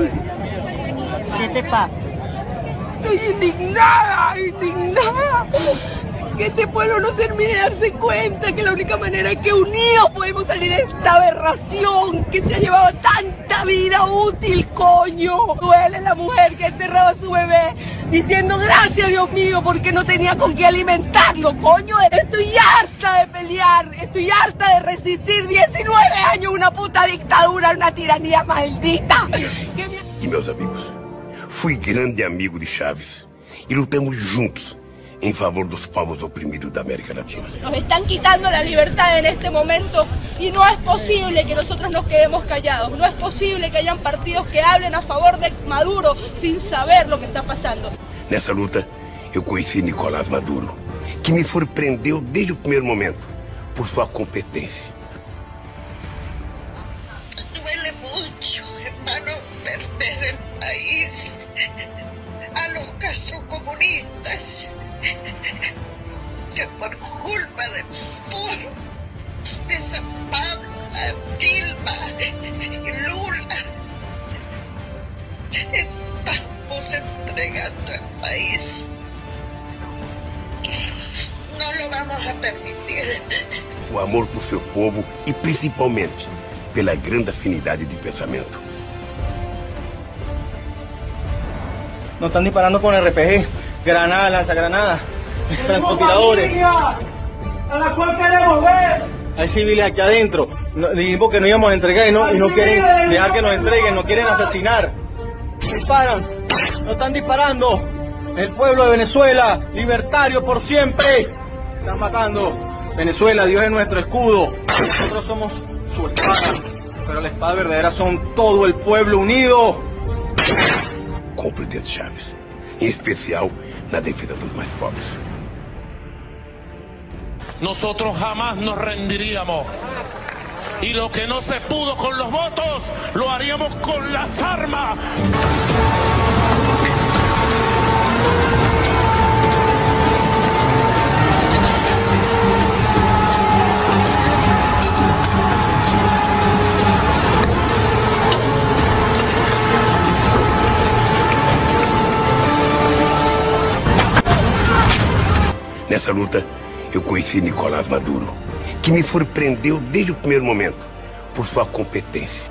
¿Qué te pasa? Estoy indignada, indignada. Que este pueblo no termine de darse cuenta que la única manera es que unidos podemos salir de esta aberración que se ha llevado tanta vida útil, coño. Duele la mujer que enterraba a su bebé diciendo gracias, Dios mío, porque no tenía con qué alimentarlo, coño. Estoy harta de pelear, estoy harta de resistir 19 años una puta dictadura, una tiranía maldita. E meus amigos, fui grande amigo de Chávez e lutamos juntos en favor de los povos oprimidos de América Latina. Nos están quitando la libertad en este momento y no es posible que nosotros nos quedemos callados. No es posible que hayan partidos que hablen a favor de Maduro sin saber lo que está pasando. Nessa luta, eu conheci Nicolás Maduro, que me surpreendeu desde o primeiro momento por sua competência. Duele mucho, hermano, perder el país a los castrocomunistas. Que por culpa de Foro, de San Pablo, Dilma y Lula, estamos entregando el país. No lo vamos a permitir. O amor por seu povo e principalmente pela grande afinidade de pensamento. Nos están disparando con RPG, granadas, lanzagranadas, francotiradores. ¡A la cual queremos ver! Hay civiles aquí adentro. Dijimos que no íbamos a entregar y no quieren dejar que nos entreguen, nos quieren asesinar. Disparan, nos están disparando. El pueblo de Venezuela, libertario por siempre. Están matando. Venezuela, Dios es nuestro escudo. Nosotros somos su espada, pero la espada verdadera son todo el pueblo unido. Com o presidente Chávez, em especial na defesa dos mais pobres. Nosotros jamás nos rendiríamos. Y lo que no se pudo con los votos, lo haríamos con las armas. Nessa luta, eu conheci Nicolás Maduro, que me surpreendeu desde o primeiro momento por sua competência.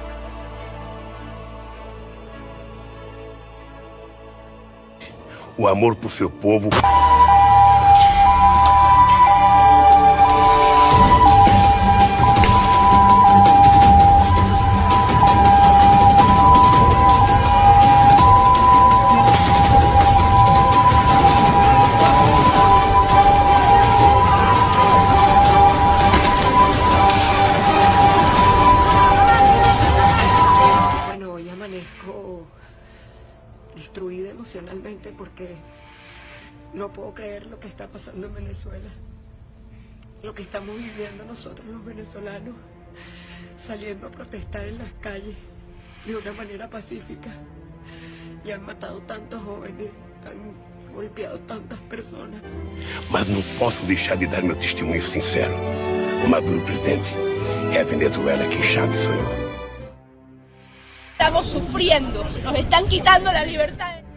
O amor por seu povo. Destruida emocionalmente porque no puedo creer lo que está pasando en Venezuela, lo que estamos viviendo nosotros los venezolanos, saliendo a protestar en las calles de una manera pacífica y han matado tantos jóvenes, han golpeado tantas personas. Mas não posso deixar de dar meu testemunho sincero. Maduro presidente, é a Venezuela que Chávez sonhou. Estamos sufriendo, nos están quitando la libertad.